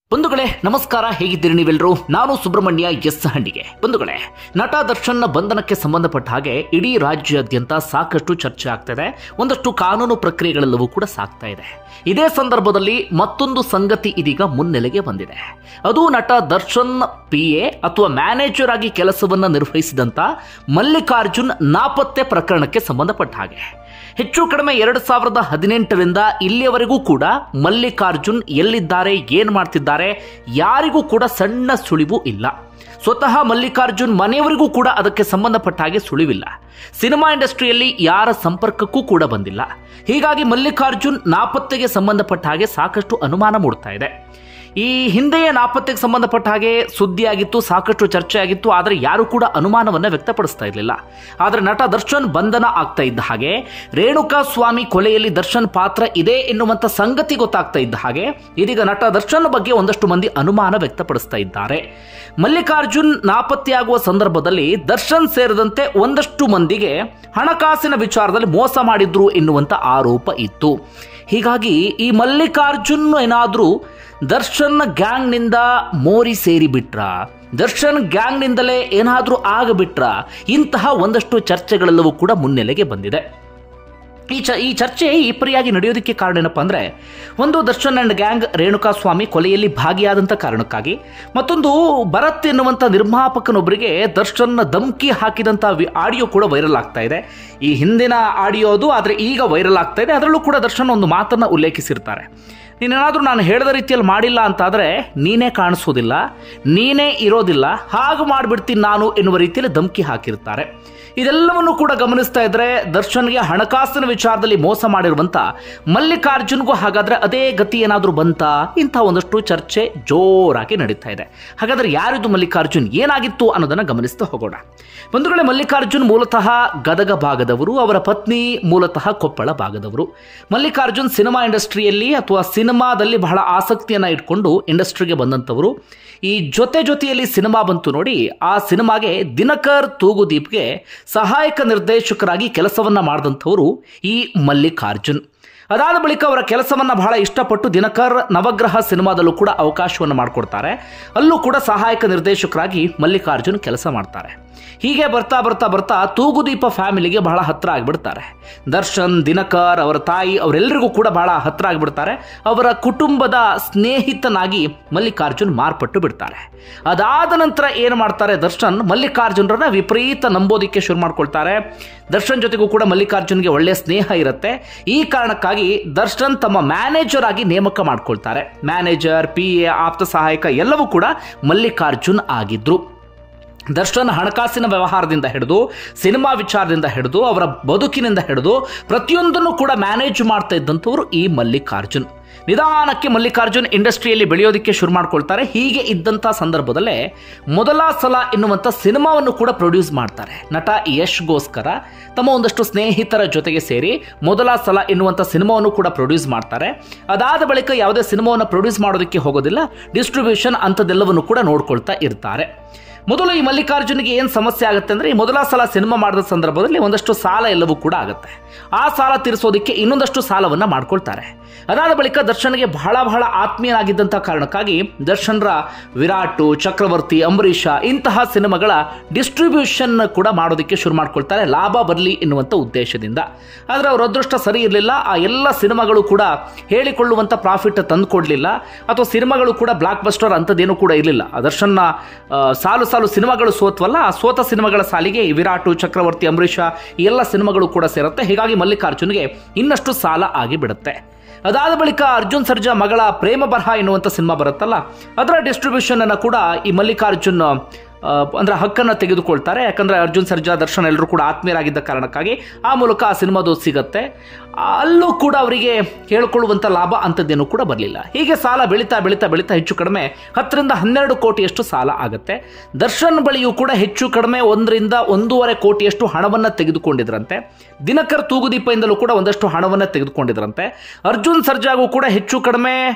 ಬಂಧುಗಳೇ ನಮಸ್ಕಾರ, ಹೇಗಿದ್ದೀರಿ ನೀವೆಲ್ಲರೂ? ನಾನು ಸುಬ್ರಹ್ಮಣ್ಯ ಎಸ್ ಹಂಡಿಗೆ. ಬಂಧುಗಳೇ, ನಟ ದರ್ಶನ್ನ ಬಂಧನಕ್ಕೆ ಸಂಬಂಧಪಟ್ಟ ಹಾಗೆ ಇಡೀ ರಾಜ್ಯಾದ್ಯಂತ ಸಾಕಷ್ಟು ಚರ್ಚೆ ಆಗ್ತಿದೆ. ಒಂದಷ್ಟು ಕಾನೂನು ಪ್ರಕ್ರಿಯೆಗಳೆಲ್ಲವೂ ಕೂಡ ಸಾಗ್ತಾ ಇದೆ. ಇದೇ ಸಂದರ್ಭದಲ್ಲಿ ಮತ್ತೊಂದು ಸಂಗತಿ ಇದೀಗ ಮುನ್ನೆಲೆಗೆ ಬಂದಿದೆ. ಅದು ನಟ ದರ್ಶನ್ PA ಅಥವಾ ಮ್ಯಾನೇಜರ್ ಆಗಿ ಕೆಲಸವನ್ನ ನಿರ್ವಹಿಸಿದಂತ ಮಲ್ಲಿಕಾರ್ಜುನ್ ನಾಪತ್ತೆ ಪ್ರಕರಣಕ್ಕೆ ಸಂಬಂಧಪಟ್ಟ ಹಾಗೆ ಹೆಚ್ಚು ಕಡಿಮೆ 2018ರಿಂದ ಇಲ್ಲಿಯವರೆಗೂ ಕೂಡ ಮಲ್ಲಿಕಾರ್ಜುನ್ ಎಲ್ಲಿದ್ದಾರೆ, ಏನು ಮಾಡ್ತಿದ್ದಾರೆ, ಯಾರಿಗೂ ಕೂಡ ಸಣ್ಣ ಸುಳಿವು ಇಲ್ಲ. ಸ್ವತಃ ಮಲ್ಲಿಕಾರ್ಜುನ್ ಮನೆಯವರಿಗೂ ಕೂಡ ಅದಕ್ಕೆ ಸಂಬಂಧಪಟ್ಟ ಹಾಗೆ ಸುಳಿವಿಲ್ಲ. ಸಿನಿಮಾ ಇಂಡಸ್ಟ್ರಿಯಲ್ಲಿ ಯಾರ ಸಂಪರ್ಕಕ್ಕೂ ಕೂಡ ಬಂದಿಲ್ಲ. ಹೀಗಾಗಿ ಮಲ್ಲಿಕಾರ್ಜುನ್ ನಾಪತ್ತೆಗೆ ಸಂಬಂಧಪಟ್ಟ ಹಾಗೆ ಸಾಕಷ್ಟು ಅನುಮಾನ ಮೂಡ್ತಾ ಇದೆ. ಈ ಹಿಂದೆಯೇ ನಾಪತ್ತೆಗೆ ಸಂಬಂಧಪಟ್ಟ ಹಾಗೆ ಸುದ್ದಿಯಾಗಿತ್ತು, ಸಾಕಷ್ಟು ಚರ್ಚೆ ಆಗಿತ್ತು. ಆದರೆ ಯಾರು ಕೂಡ ಅನುಮಾನವನ್ನು ವ್ಯಕ್ತಪಡಿಸ್ತಾ ಇರಲಿಲ್ಲ. ಆದರೆ ನಟ ದರ್ಶನ್ ಬಂಧನ ಆಗ್ತಾ ಇದ್ದ ಹಾಗೆ, ರೇಣುಕಾ ಸ್ವಾಮಿ ಕೊಲೆಯಲ್ಲಿ ದರ್ಶನ್ ಪಾತ್ರ ಇದೆ ಎನ್ನುವಂತ ಸಂಗತಿ ಗೊತ್ತಾಗ್ತಾ ಇದ್ದ ಹಾಗೆ ಇದೀಗ ನಟ ದರ್ಶನ್ ಬಗ್ಗೆ ಒಂದಷ್ಟು ಮಂದಿ ಅನುಮಾನ ವ್ಯಕ್ತಪಡಿಸ್ತಾ ಇದ್ದಾರೆ. ಮಲ್ಲಿಕಾರ್ಜುನ್ ನಾಪತ್ತೆಯಾಗುವ ಸಂದರ್ಭದಲ್ಲಿ ದರ್ಶನ್ ಸೇರಿದಂತೆ ಒಂದಷ್ಟು ಮಂದಿಗೆ ಹಣಕಾಸಿನ ವಿಚಾರದಲ್ಲಿ ಮೋಸ ಮಾಡಿದ್ರು ಎನ್ನುವಂತ ಆರೋಪ ಇತ್ತು. ಹೀಗಾಗಿ ಈ ಮಲ್ಲಿಕಾರ್ಜುನ್ ಏನಾದರೂ ದರ್ಶನ್ ಗ್ಯಾಂಗ್ನಿಂದ ಮೋರಿ ಸೇರಿಬಿಟ್ರ, ದರ್ಶನ್ ಗ್ಯಾಂಗ್ನಿಂದಲೇ ಏನಾದರೂ ಆಗಬಿಟ್ರ, ಇಂತಹ ಒಂದಷ್ಟು ಚರ್ಚೆಗಳೆಲ್ಲವೂ ಕೂಡ ಮುನ್ನೆಲೆಗೆ ಬಂದಿದೆ. ಈ ಚರ್ಚೆ ಈ ಪರಿಯಾಗಿ ನಡೆಯೋದಕ್ಕೆ ಕಾರಣ ಏನಪ್ಪಾ ಅಂದ್ರೆ, ಒಂದು ದರ್ಶನ್ ಅಂಡ್ ಗ್ಯಾಂಗ್ ರೇಣುಕಾ ಸ್ವಾಮಿ ಕೊಲೆಯಲ್ಲಿ ಭಾಗಿಯಾದಂಥ ಕಾರಣಕ್ಕಾಗಿ, ಮತ್ತೊಂದು ಭರತ್ ಎನ್ನುವಂಥ ನಿರ್ಮಾಪಕನೊಬ್ಬರಿಗೆ ದರ್ಶನ್ ಧಮ್ಕಿ ಹಾಕಿದಂಥ ಆಡಿಯೋ ಕೂಡ ವೈರಲ್ ಆಗ್ತಾ ಇದೆ. ಈ ಹಿಂದಿನ ಆಡಿಯೋ ಅದು, ಆದರೆ ಈಗ ವೈರಲ್ ಆಗ್ತಾ ಇದೆ. ಅದರಲ್ಲೂ ಕೂಡ ದರ್ಶನ್ ಒಂದು ಮಾತನ್ನು ಉಲ್ಲೇಖಿಸಿರ್ತಾರೆ. ನೀನೇನಾದರೂ ನಾನು ಹೇಳಿದ ರೀತಿಯಲ್ಲಿ ಮಾಡಿಲ್ಲ ಅಂತಾದರೆ ನೀನೇ ಕಾಣಿಸೋದಿಲ್ಲ, ನೀನೇ ಇರೋದಿಲ್ಲ, ಹಾಗೆ ಮಾಡಿಬಿಡ್ತೀನಿ ನಾನು ಎನ್ನುವ ರೀತಿಯಲ್ಲಿ ಧಮ್ಕಿ ಹಾಕಿರ್ತಾರೆ. ಇದೆಲ್ಲವನ್ನು ಕೂಡ ಗಮನಿಸ್ತಾ ಇದ್ರೆ ದರ್ಶನ್ಗೆ ಹಣಕಾಸಿನ ವಿಚಾರದಲ್ಲಿ ಮೋಸ ಮಾಡಿರುವಂತ ಮಲ್ಲಿಕಾರ್ಜುನ್ಗೂ ಹಾಗಾದ್ರೆ ಅದೇ ಗತಿ ಏನಾದರೂ ಬಂತ? ಇಂಥ ಒಂದಷ್ಟು ಚರ್ಚೆ ಜೋರಾಗಿ ನಡೀತಾ ಇದೆ. ಹಾಗಾದ್ರೆ ಯಾರಿದು ಮಲ್ಲಿಕಾರ್ಜುನ್, ಏನಾಗಿತ್ತು ಅನ್ನೋದನ್ನ ಗಮನಿಸ್ತಾ ಹೋಗೋಣ. ಬಂಧುಗಳೇ, ಮಲ್ಲಿಕಾರ್ಜುನ್ ಮೂಲತಃ ಗದಗ ಭಾಗದವರು, ಅವರ ಪತ್ನಿ ಮೂಲತಃ ಕೊಪ್ಪಳ ಭಾಗದವರು. ಮಲ್ಲಿಕಾರ್ಜುನ್ ಸಿನಿಮಾ ಇಂಡಸ್ಟ್ರಿಯಲ್ಲಿ ಅಥವಾ ಸಿನಿಮಾದಲ್ಲಿ ಬಹಳ ಆಸಕ್ತಿಯನ್ನ ಇಟ್ಕೊಂಡು ಇಂಡಸ್ಟ್ರಿಗೆ ಬಂದಂಥವರು. ಈ ಜೊತೆಯಲ್ಲಿ ಸಿನಿಮಾ ಬಂತು ನೋಡಿ, ಆ ಸಿನಿಮಾಗೆ ದಿನಕರ್ ತೂಗುದೀಪ್ಗೆ ಸಹಾಯಕ ನಿರ್ದೇಶಕರಾಗಿ ಕೆಲಸವನ್ನ ಮಾಡಿದಂಥವರು ಈ ಮಲ್ಲಿಕಾರ್ಜುನ್. ಅದಾದ ಬಳಿಕ ಅವರ ಕೆಲಸವನ್ನ ಬಹಳ ಇಷ್ಟಪಟ್ಟು ದಿನಕರ್ ನವಗ್ರಹ ಸಿನಿಮಾದಲ್ಲೂ ಕೂಡ ಅವಕಾಶವನ್ನು ಮಾಡಿಕೊಡ್ತಾರೆ. ಅಲ್ಲೂ ಕೂಡ ಸಹಾಯಕ ನಿರ್ದೇಶಕರಾಗಿ ಮಲ್ಲಿಕಾರ್ಜುನ್ ಕೆಲಸ ಮಾಡ್ತಾರೆ. ಹೀಗೆ ಬರ್ತಾ ಬರ್ತಾ ಬರ್ತಾ ತೂಗುದೀಪ ಫ್ಯಾಮಿಲಿಗೆ ಬಹಳ ಹತ್ರ ಆಗಿಬಿಡ್ತಾರೆ. ದರ್ಶನ್, ದಿನಕರ್, ಅವರ ತಾಯಿ ಅವರೆಲ್ಲರಿಗೂ ಕೂಡ ಬಹಳ ಹತ್ರ ಆಗಿಬಿಡ್ತಾರೆ. ಅವರ ಕುಟುಂಬದ ಸ್ನೇಹಿತನಾಗಿ ಮಲ್ಲಿಕಾರ್ಜುನ್ ಮಾರ್ಪಟ್ಟು ಬಿಡ್ತಾರೆ. ಅದಾದ ನಂತರ ಏನು ಮಾಡ್ತಾರೆ, ದರ್ಶನ್ ಮಲ್ಲಿಕಾರ್ಜುನರನ್ನ ವಿಪರೀತ ನಂಬೋದಿಕ್ಕೆ ಶುರು ಮಾಡ್ಕೊಳ್ತಾರೆ. ದರ್ಶನ್ ಜೊತೆಗೂ ಕೂಡ ಮಲ್ಲಿಕಾರ್ಜುನ್ಗೆ ಒಳ್ಳೆಯ ಸ್ನೇಹ ಇರುತ್ತೆ. ಈ ಕಾರಣಕ್ಕಾಗಿ ದರ್ಶನ್ ತಮ್ಮ ಮ್ಯಾನೇಜರ್ ಆಗಿ ನೇಮಕ ಮಾಡ್ಕೊಳ್ತಾರೆ. ಮ್ಯಾನೇಜರ್, PA, ಆಪ್ತ ಸಹಾಯಕ ಎಲ್ಲವೂ ಕೂಡ ಮಲ್ಲಿಕಾರ್ಜುನ್ ಆಗಿದ್ರು. ದರ್ಶನ್ ಹಣಕಾಸಿನ ವ್ಯವಹಾರದಿಂದ ಹಿಡಿದು, ಸಿನಿಮಾ ವಿಚಾರದಿಂದ ಹಿಡಿದು, ಅವರ ಬದುಕಿನಿಂದ ಹಿಡಿದು ಪ್ರತಿಯೊಂದನ್ನು ಕೂಡ ಮ್ಯಾನೇಜ್ ಮಾಡ್ತಾ ಇದ್ದಂಥವ್ರು ಈ ಮಲ್ಲಿಕಾರ್ಜುನ್. ನಿಧಾನಕ್ಕೆ ಮಲ್ಲಿಕಾರ್ಜುನ್ ಇಂಡಸ್ಟ್ರಿಯಲ್ಲಿ ಬೆಳೆಯೋದಕ್ಕೆ ಶುರು ಮಾಡ್ಕೊಳ್ತಾರೆ. ಹೀಗೆ ಇದ್ದಂಥ ಸಂದರ್ಭದಲ್ಲೇ ಮೊದಲ ಸಲ ಎನ್ನುವಂಥ ಸಿನಿಮಾವನ್ನು ಕೂಡ ಪ್ರೊಡ್ಯೂಸ್ ಮಾಡ್ತಾರೆ. ನಟ ಯಶ್ಗೋಸ್ಕರ ತಮ್ಮ ಒಂದಷ್ಟು ಸ್ನೇಹಿತರ ಜೊತೆಗೆ ಸೇರಿ ಮೊದಲ ಸಲ ಎನ್ನುವಂಥ ಸಿನಿಮಾವನ್ನು ಕೂಡ ಪ್ರೊಡ್ಯೂಸ್ ಮಾಡ್ತಾರೆ. ಅದಾದ ಬಳಿಕ ಯಾವುದೇ ಸಿನಿಮಾವನ್ನು ಪ್ರೊಡ್ಯೂಸ್ ಮಾಡೋದಕ್ಕೆ ಹೋಗೋದಿಲ್ಲ, ಡಿಸ್ಟ್ರಿಬ್ಯೂಷನ್ ಅಂಥದ್ದೆಲ್ಲವನ್ನು ಕೂಡ ನೋಡ್ಕೊಳ್ತಾ ಇರ್ತಾರೆ. ಮೊದಲು ಈ ಮಲ್ಲಿಕಾರ್ಜುನ್ಗೆ ಏನು ಸಮಸ್ಯೆ ಆಗುತ್ತೆ ಅಂದರೆ, ಈ ಮೊದಲ ಸಲ ಸಿನಿಮಾ ಮಾಡಿದ ಸಂದರ್ಭದಲ್ಲಿ ಒಂದಷ್ಟು ಸಾಲ ಎಲ್ಲವೂ ಕೂಡ ಆಗುತ್ತೆ. ಆ ಸಾಲ ತೀರಿಸೋದಕ್ಕೆ ಇನ್ನೊಂದಷ್ಟು ಸಾಲವನ್ನು ಮಾಡ್ಕೊಳ್ತಾರೆ. ಅದಾದ ಬಳಿಕ ದರ್ಶನ್ಗೆ ಬಹಳ ಆತ್ಮೀಯನಾಗಿದ್ದಂಥ ಕಾರಣಕ್ಕಾಗಿ ದರ್ಶನ್ರ ವಿರಾಟು, ಚಕ್ರವರ್ತಿ, ಅಂಬರೀಷ ಇಂತಹ ಸಿನಿಮಾಗಳ ಡಿಸ್ಟ್ರಿಬ್ಯೂಷನ್ ಕೂಡ ಮಾಡೋದಕ್ಕೆ ಶುರು ಮಾಡ್ಕೊಳ್ತಾರೆ, ಲಾಭ ಬರಲಿ ಎನ್ನುವಂಥ ಉದ್ದೇಶದಿಂದ. ಆದರೆ ಅವರ ಅದೃಷ್ಟ ಸರಿ ಇರಲಿಲ್ಲ. ಆ ಎಲ್ಲ ಸಿನಿಮಾಗಳು ಕೂಡ ಹೇಳಿಕೊಳ್ಳುವಂಥ ಪ್ರಾಫಿಟ್ ತಂದುಕೊಡ್ಲಿಲ್ಲ, ಅಥವಾ ಸಿನಿಮಾಗಳು ಕೂಡ ಬ್ಲಾಕ್ ಬಸ್ಟರ್ ಅಂಥದ್ದೇನೂ ಕೂಡ ಇರಲಿಲ್ಲ. ದರ್ಶನ್ನ ಸಾಲು ಸಿನಿಮಾಗಳು ಸೋತ್ವಲ್ಲ, ಆ ಸೋತ ಸಿನಿಮಾಗಳ ಸಾಲಿಗೆ ವಿರಾಟು, ಚಕ್ರವರ್ತಿ, ಅಂಬರೀಷ ಈ ಎಲ್ಲ ಸಿನಿಮಾಗಳು ಕೂಡ ಸೇರುತ್ತೆ. ಹೀಗಾಗಿ ಮಲ್ಲಿಕಾರ್ಜುನ್ಗೆ ಇನ್ನಷ್ಟು ಸಾಲ ಆಗಿ ಬಿಡುತ್ತೆ. ಅದಾದ ಬಳಿಕ ಅರ್ಜುನ್ ಸರ್ಜಾ ಮಗಳ ಪ್ರೇಮ ಬರಹ ಎನ್ನುವಂಥ ಸಿನಿಮಾ ಬರುತ್ತಲ್ಲ, ಅದರ ಡಿಸ್ಟ್ರಿಬ್ಯೂಷನ್ ಅನ್ನು ಕೂಡ ಈ ಮಲ್ಲಿಕಾರ್ಜುನ್ ಅಂದ್ರೆ ಹಕ್ಕನ್ನು ತೆಗೆದುಕೊಳ್ತಾರೆ. ಯಾಕಂದ್ರೆ ಅರ್ಜುನ್ ಸರ್ಜಾ, ದರ್ಶನ್ ಎಲ್ಲರೂ ಕೂಡ ಆತ್ಮೀಯರಾಗಿದ್ದ ಕಾರಣಕ್ಕಾಗಿ ಆ ಮೂಲಕ ಆ ಸಿನಿಮಾದು ಸಿಗತ್ತೆ. ಅಲ್ಲೂ ಕೂಡ ಅವರಿಗೆ ಹೇಳ್ಕೊಳ್ಳುವಂಥ ಲಾಭ ಅಂಥದ್ದೇನೂ ಕೂಡ ಬರಲಿಲ್ಲ. ಹೀಗೆ ಸಾಲ ಬೆಳೀತಾ ಹೆಚ್ಚು ಕಡಿಮೆ 10ರಿಂದ 12 ಕೋಟಿಯಷ್ಟು ಸಾಲ ಆಗುತ್ತೆ. ದರ್ಶನ್ ಬಳಿಯೂ ಕೂಡ ಹೆಚ್ಚು ಕಡಿಮೆ 1ರಿಂದ 1.5 ಕೋಟಿಯಷ್ಟು ಹಣವನ್ನು ತೆಗೆದುಕೊಂಡಿದ್ರಂತೆ. ದಿನಕರ್ ತೂಗುದೀಪದಿಂದಲೂ ಕೂಡ ಒಂದಷ್ಟು ಹಣವನ್ನು ತೆಗೆದುಕೊಂಡಿದ್ರಂತೆ. ಅರ್ಜುನ್ ಸರ್ಜಾಗೂ ಕೂಡ ಹೆಚ್ಚು ಕಡಿಮೆ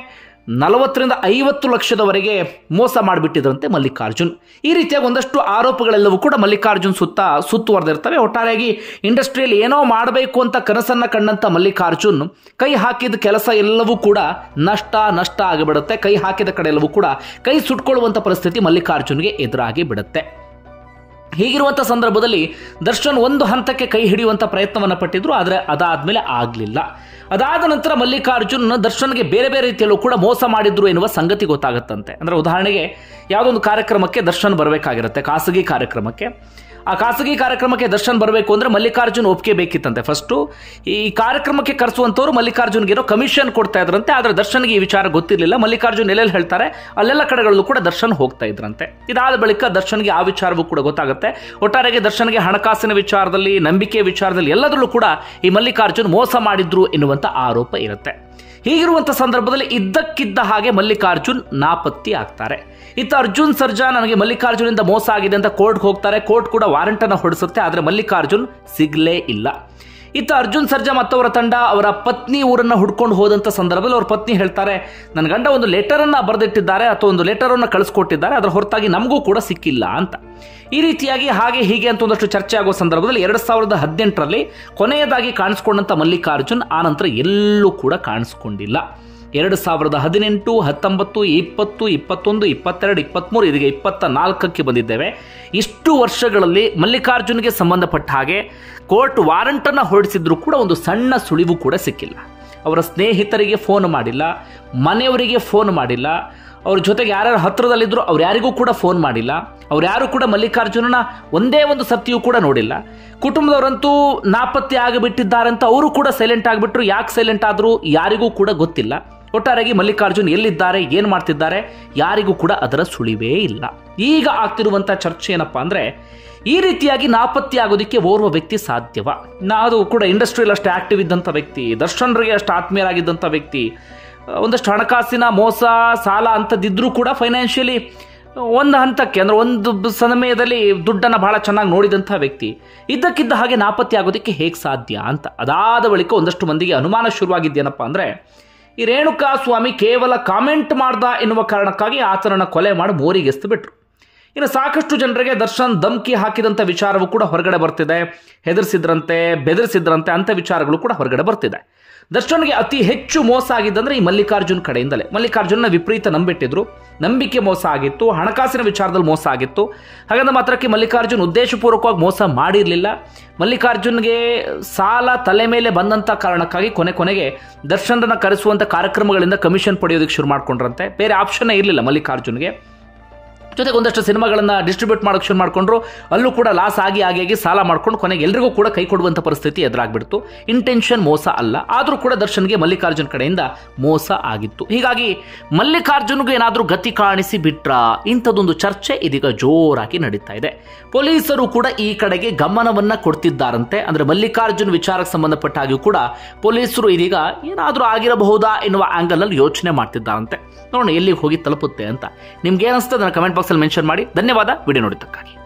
40-50 ಲಕ್ಷದವರೆಗೆ ಮೋಸ ಮಾಡಿಬಿಟ್ಟಿದ್ರಂತೆ ಮಲ್ಲಿಕಾರ್ಜುನ್. ಈ ರೀತಿಯಾಗಿ ಒಂದಷ್ಟು ಆರೋಪಗಳೆಲ್ಲವೂ ಕೂಡ ಮಲ್ಲಿಕಾರ್ಜುನ್ ಸುತ್ತುವರೆದಿರ್ತವೆ. ಒಟ್ಟಾರೆಯಾಗಿ ಇಂಡಸ್ಟ್ರಿಯಲ್ಲಿ ಏನೋ ಮಾಡಬೇಕು ಅಂತ ಕನಸನ್ನ ಕಂಡಂತ ಮಲ್ಲಿಕಾರ್ಜುನ್ ಕೈ ಹಾಕಿದ ಕೆಲಸ ಎಲ್ಲವೂ ಕೂಡ ನಷ್ಟ ಆಗಿಬಿಡುತ್ತೆ. ಕೈ ಹಾಕಿದ ಕಡೆ ಎಲ್ಲವೂ ಕೂಡ ಕೈ ಸುಟ್ಕೊಳ್ಳುವಂತ ಪರಿಸ್ಥಿತಿ ಮಲ್ಲಿಕಾರ್ಜುನ್ಗೆ ಎದುರಾಗಿ ಬಿಡುತ್ತೆ. ಹೀಗಿರುವಂಥ ಸಂದರ್ಭದಲ್ಲಿ ದರ್ಶನ್ ಒಂದು ಹಂತಕ್ಕೆ ಕೈ ಹಿಡಿಯುವಂಥ ಪ್ರಯತ್ನವನ್ನು ಪಟ್ಟಿದ್ರು, ಆದರೆ ಅದಾದ್ಮೇಲೆ ಆಗಲಿಲ್ಲ. ಅದಾದ ನಂತರ ಮಲ್ಲಿಕಾರ್ಜುನ್ ದರ್ಶನ್ಗೆ ಬೇರೆ ಬೇರೆ ರೀತಿಯಲ್ಲೂ ಕೂಡ ಮೋಸ ಮಾಡಿದ್ರು ಎನ್ನುವ ಸಂಗತಿ ಗೊತ್ತಾಗುತ್ತಂತೆ. ಅಂದರೆ ಉದಾಹರಣೆಗೆ ಯಾವುದೊಂದು ಕಾರ್ಯಕ್ರಮಕ್ಕೆ ದರ್ಶನ್ ಬರಬೇಕಾಗಿರುತ್ತೆ, ಖಾಸಗಿ ಕಾರ್ಯಕ್ರಮಕ್ಕೆ. ಆ ಖಾಸಗಿ ಕಾರ್ಯಕ್ರಮಕ್ಕೆ ದರ್ಶನ್ ಬರಬೇಕು ಅಂದರೆ ಮಲ್ಲಿಕಾರ್ಜುನ್ ಒಪ್ಪಿಗೆ ಬೇಕಿತ್ತಂತೆ. ಫಸ್ಟು ಈ ಕಾರ್ಯಕ್ರಮಕ್ಕೆ ಕರೆಸುವಂಥವ್ರು ಮಲ್ಲಿಕಾರ್ಜುನ್ಗೆ ಏನೋ ಕಮಿಷನ್ ಕೊಡ್ತಾ ಇದ್ರಂತೆ, ಆದರೆ ದರ್ಶನ್ಗೆ ಈ ವಿಚಾರ ಗೊತ್ತಿರಲಿಲ್ಲ. ಮಲ್ಲಿಕಾರ್ಜುನ್ ಎಲ್ಲೆಲ್ಲಿ ಹೇಳ್ತಾರೆ ಅಲ್ಲೆಲ್ಲ ಕಡೆಗಳಲ್ಲೂ ಕೂಡ ದರ್ಶನ್ ಹೋಗ್ತಾ ಇದ್ರಂತೆ. ಇದಾದ ಬಳಿಕ ದರ್ಶನ್ಗೆ ಆ ವಿಚಾರವೂ ಕೂಡ ಗೊತ್ತಾಗುತ್ತೆ. ಒಟ್ಟಾರೆಗೆ ದರ್ಶನ್ಗೆ ಹಣಕಾಸಿನ ವಿಚಾರದಲ್ಲಿ, ನಂಬಿಕೆ ವಿಚಾರದಲ್ಲಿ ಎಲ್ಲದರಲ್ಲೂ ಕೂಡ ಈ ಮಲ್ಲಿಕಾರ್ಜುನ್ ಮೋಸ ಮಾಡಿದ್ರು ಎನ್ನುವಂಥ ಆರೋಪ ಇರುತ್ತೆ. ಹೀಗಿರುವಂಥ ಸಂದರ್ಭದಲ್ಲಿ ಇದ್ದಕ್ಕಿದ್ದ ಹಾಗೆ ಮಲ್ಲಿಕಾರ್ಜುನ್ ನಾಪತ್ತೆ ಆಗ್ತಾರೆ. ಇತ್ತ ಅರ್ಜುನ್ ಸರ್ಜಾ ನನಗೆ ಮಲ್ಲಿಕಾರ್ಜುನಿಂದ ಮೋಸ ಆಗಿದೆ ಅಂತ ಕೋರ್ಟ್ಗೆ ಹೋಗ್ತಾರೆ. ಕೋರ್ಟ್ ಕೂಡ ವಾರಂಟ್ ಅನ್ನು ಹೊರಡಿಸುತ್ತೆ, ಆದರೆ ಮಲ್ಲಿಕಾರ್ಜುನ್ ಸಿಗಲೇ ಇಲ್ಲ. ಇತ್ತ ಅರ್ಜುನ್ ಸರ್ಜಾ ಮತ್ತವರ ತಂಡ ಅವರ ಪತ್ನಿ ಊರನ್ನು ಹುಡ್ಕೊಂಡು ಹೋದಂಥ ಸಂದರ್ಭದಲ್ಲಿ ಅವ್ರ ಪತ್ನಿ ಹೇಳ್ತಾರೆ, ನನ್ನ ಗಂಡ ಒಂದು ಲೆಟರನ್ನು ಬರೆದಿಟ್ಟಿದ್ದಾರೆ ಅಥವಾ ಒಂದು ಲೆಟರನ್ನು ಕಳಿಸ್ಕೊಟ್ಟಿದ್ದಾರೆ, ಅದರ ಹೊರತಾಗಿ ನಮಗೂ ಕೂಡ ಸಿಕ್ಕಿಲ್ಲ ಅಂತ. ಈ ರೀತಿಯಾಗಿ ಹಾಗೆ ಹೀಗೆ ಅಂತ ಒಂದಷ್ಟು ಚರ್ಚೆ ಆಗೋ ಸಂದರ್ಭದಲ್ಲಿ 2018ರಲ್ಲಿ ಕೊನೆಯದಾಗಿ ಕಾಣಿಸ್ಕೊಂಡಂಥ ಮಲ್ಲಿಕಾರ್ಜುನ್ ಆನಂತರ ಎಲ್ಲೂ ಕೂಡ ಕಾಣಿಸ್ಕೊಂಡಿಲ್ಲ. 2018, 19, 20, 21, 22, 23 ಇದೀಗ 24ಕ್ಕೆ ಬಂದಿದ್ದೇವೆ. ಇಷ್ಟು ವರ್ಷಗಳಲ್ಲಿ ಮಲ್ಲಿಕಾರ್ಜುನ್ಗೆ ಸಂಬಂಧಪಟ್ಟ ಹಾಗೆ ಕೋರ್ಟ್ ವಾರಂಟನ್ನು ಹೊರಡಿಸಿದ್ರು ಕೂಡ ಒಂದು ಸಣ್ಣ ಸುಳಿವು ಕೂಡ ಸಿಕ್ಕಿಲ್ಲ. ಅವರ ಸ್ನೇಹಿತರಿಗೆ ಫೋನ್ ಮಾಡಿಲ್ಲ, ಮನೆಯವರಿಗೆ ಫೋನ್ ಮಾಡಿಲ್ಲ, ಅವ್ರ ಜೊತೆಗೆ ಯಾರ್ಯಾರು ಹತ್ತಿರದಲ್ಲಿದ್ದರು ಅವ್ರು ಯಾರಿಗೂ ಕೂಡ ಫೋನ್ ಮಾಡಿಲ್ಲ. ಅವ್ರು ಯಾರು ಕೂಡ ಮಲ್ಲಿಕಾರ್ಜುನನ ಒಂದೇ ಒಂದು ಸತಿಯೂ ಕೂಡ ನೋಡಿಲ್ಲ. ಕುಟುಂಬದವರಂತೂ ನಾಪತ್ತೆ ಆಗಿಬಿಟ್ಟಿದ್ದಾರೆ ಅಂತ ಅವರು ಕೂಡ ಸೈಲೆಂಟ್ ಆಗಿಬಿಟ್ರು. ಯಾಕೆ ಸೈಲೆಂಟ್ ಆದರೂ ಯಾರಿಗೂ ಕೂಡ ಗೊತ್ತಿಲ್ಲ. ಒಟ್ಟಾರೆಯಾಗಿ ಮಲ್ಲಿಕಾರ್ಜುನ್ ಎಲ್ಲಿದ್ದಾರೆ, ಏನು ಮಾಡ್ತಿದ್ದಾರೆ, ಯಾರಿಗೂ ಕೂಡ ಅದರ ಸುಳಿವೇ ಇಲ್ಲ. ಈಗ ಆಗ್ತಿರುವಂಥ ಚರ್ಚೆ ಏನಪ್ಪಾ ಅಂದರೆ, ಈ ರೀತಿಯಾಗಿ ನಾಪತ್ತೆ ಆಗೋದಕ್ಕೆ ಓರ್ವ ವ್ಯಕ್ತಿ ಸಾಧ್ಯವ? ಅದು ಕೂಡ ಇಂಡಸ್ಟ್ರಿಯಲ್ಲಿ ಅಷ್ಟು ಆಕ್ಟಿವ್ ಇದ್ದಂಥ ವ್ಯಕ್ತಿ, ದರ್ಶನ್ರಿಗೆ ಅಷ್ಟು ಆತ್ಮೀಯರಾಗಿದ್ದಂಥ ವ್ಯಕ್ತಿ, ಒಂದಷ್ಟು ಹಣಕಾಸಿನ ಮೋಸ ಸಾಲ ಅಂಥದ್ದಿದ್ರೂ ಕೂಡ ಫೈನಾನ್ಷಿಯಲಿ ಒಂದು ಹಂತಕ್ಕೆ ಅಂದರೆ ಒಂದು ಸಮಯದಲ್ಲಿ ದುಡ್ಡನ್ನು ಬಹಳ ಚೆನ್ನಾಗಿ ನೋಡಿದಂಥ ವ್ಯಕ್ತಿ ಇದ್ದಕ್ಕಿದ್ದ ಹಾಗೆ ನಾಪತ್ತೆ ಆಗೋದಕ್ಕೆ ಹೇಗೆ ಸಾಧ್ಯ ಅಂತ. ಅದಾದ ಬಳಿಕ ಒಂದಷ್ಟು ಮಂದಿಗೆ ಅನುಮಾನ ಶುರುವಾಗಿದ್ದೇನಪ್ಪ ಅಂದರೆ, ಈ ರೇಣುಕಾ ಸ್ವಾಮಿ ಕೇವಲ ಕಾಮೆಂಟ್ ಮಾಡ್ದ ಎನ್ನುವ ಕಾರಣಕ್ಕಾಗಿ ಆತನನ್ನು ಕೊಲೆ ಮಾಡಿ ಮೋರಿಗೆಸ್ತು ಬಿಟ್ರು. ಇನ್ನು ಸಾಕಷ್ಟು ಜನರಿಗೆ ದರ್ಶನ್ ಧಮ್ಕಿ ಹಾಕಿದಂಥ ವಿಚಾರವೂ ಕೂಡ ಹೊರಗಡೆ ಬರ್ತಿದೆ. ಹೆದರಿಸಿದ್ರಂತೆ, ಬೆದರಿಸಿದ್ರಂತೆ ಅಂಥ ವಿಚಾರಗಳು ಕೂಡ ಹೊರಗಡೆ ಬರ್ತಿದೆ. ದರ್ಶನ್ಗೆ ಅತಿ ಹೆಚ್ಚು ಮೋಸ ಆಗಿದ್ದಂದ್ರೆ ಈ ಮಲ್ಲಿಕಾರ್ಜುನ್ ಕಡೆಯಿಂದಲೇ. ಮಲ್ಲಿಕಾರ್ಜುನ್ನ ವಿಪರೀತ ನಂಬಿಟ್ಟಿದ್ರು, ನಂಬಿಕೆ ಮೋಸ ಆಗಿತ್ತು, ಹಣಕಾಸಿನ ವಿಚಾರದಲ್ಲಿ ಮೋಸ ಆಗಿತ್ತು. ಹಾಗಂದ ಮಾತ್ರಕ್ಕೆ ಮಲ್ಲಿಕಾರ್ಜುನ್ ಉದ್ದೇಶಪೂರ್ವಕವಾಗಿ ಮೋಸ ಮಾಡಿರಲಿಲ್ಲ. ಮಲ್ಲಿಕಾರ್ಜುನ್ಗೆ ಸಾಲ ತಲೆ ಮೇಲೆ ಬಂದಂಥ ಕಾರಣಕ್ಕಾಗಿ ಕೊನೆಗೆ ದರ್ಶನ್ರನ್ನ ಕರೆಸುವಂಥ ಕಾರ್ಯಕ್ರಮಗಳಿಂದ ಕಮಿಷನ್ ಪಡೆಯೋದಕ್ಕೆ ಶುರು ಮಾಡ್ಕೊಂಡ್ರಂತೆ. ಬೇರೆ ಆಪ್ಷನ್ನೇ ಇರಲಿಲ್ಲ ಮಲ್ಲಿಕಾರ್ಜುನ್ಗೆ. ಜೊತೆಗೆ ಒಂದಷ್ಟು ಸಿನಿಮಾಗಳನ್ನು ಡಿಸ್ಟ್ರಿಬ್ಯೂಟ್ ಮಾಡೋಕ್ಕೆ ಶುರು ಮಾಡಿಕೊಂಡ್ರು. ಅಲ್ಲೂ ಕೂಡ ಲಾಸ್ ಆಗಿ ಸಾಲ ಮಾಡ್ಕೊಂಡು ಕೊನೆಗೆ ಎಲ್ರಿಗೂ ಕೂಡ ಕೈ ಕೊಡುವಂಥ ಪರಿಸ್ಥಿತಿ ಎದುರಾಗ್ಬಿಡ್ತು. ಇಂಟೆನ್ಷನ್ ಮೋಸ ಅಲ್ಲ, ಆದರೂ ಕೂಡ ದರ್ಶನ್ಗೆ ಮಲ್ಲಿಕಾರ್ಜುನ್ ಕಡೆಯಿಂದ ಮೋಸ ಆಗಿತ್ತು. ಹೀಗಾಗಿ ಮಲ್ಲಿಕಾರ್ಜುನ್ಗೆ ಏನಾದರೂ ಗತಿ ಕಾಣಿಸಿ ಬಿಟ್ರಾ ಇಂಥದ್ದೊಂದು ಚರ್ಚೆ ಇದೀಗ ಜೋರಾಗಿ ನಡೀತಾ ಇದೆ. ಪೊಲೀಸರು ಕೂಡ ಈ ಕಡೆಗೆ ಗಮನವನ್ನ ಕೊಡ್ತಿದ್ದಾರಂತೆ. ಅಂದರೆ ಮಲ್ಲಿಕಾರ್ಜುನ್ ವಿಚಾರಕ್ಕೆ ಸಂಬಂಧಪಟ್ಟ ಹಾಗೆಯೂ ಕೂಡ ಪೊಲೀಸರು ಇದೀಗ ಏನಾದರೂ ಆಗಿರಬಹುದಾ ಎನ್ನುವ ಆಂಗಲ್ನಲ್ಲಿ ಯೋಚನೆ ಮಾಡ್ತಿದ್ದಾರಂತೆ. ನೋಡೋಣ ಎಲ್ಲಿಗೆ ಹೋಗಿ ತಲುಪುತ್ತೆ ಅಂತ. ನಿಮ್ಗೆ ಏನಿಸ್ತದೆ ಅದನ್ನು ಕಮೆಂಟ್ ಬಾಕ್ಸಲ್ಲಿ ಮೆನ್ಷನ್ ಮಾಡಿ. ಧನ್ಯವಾದ ವಿಡಿಯೋ ನೋಡಿದ್ದಕ್ಕಾಗಿ.